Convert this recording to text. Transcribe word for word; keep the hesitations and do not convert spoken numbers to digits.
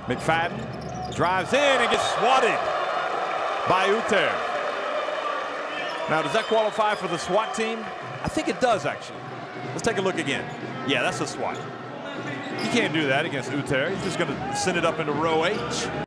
McFadden drives in and gets swatted by Uter. Now, does that qualify for the SWAT team? I think it does, actually. Let's take a look again. Yeah, that's a SWAT. You can't do that against Uter. He's just going to send it up into row H.